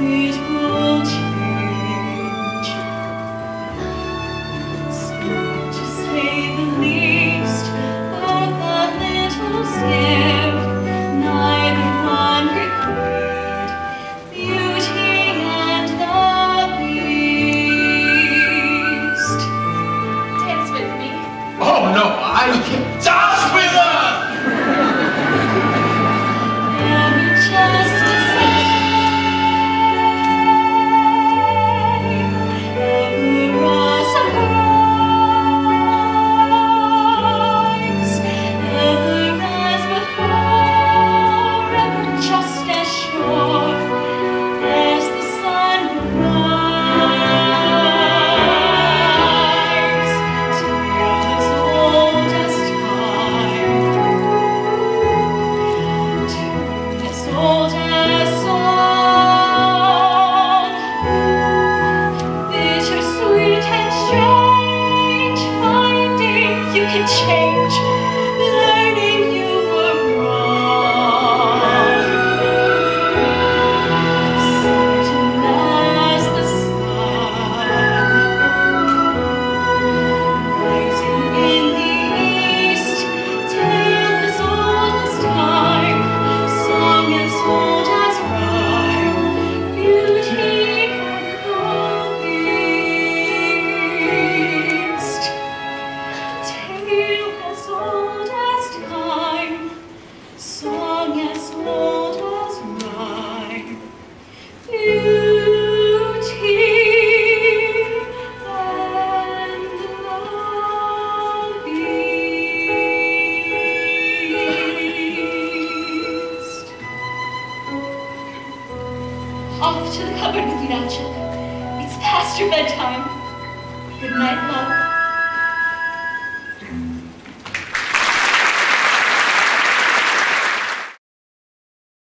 it will change. Scared to say the least, but the little scared, neither one regret beauty and the beast. Dance with me. Oh no, I can't dance with her! Change, learning you were wrong. Certain as the sun, rising in the east, tale as old as time, song as old as rhyme, beauty and the beast. Tale as old as time, song as old as rhyme, beauty and the beast. Off to the cupboard with you now, Chip. It's past your bedtime. Good night, love.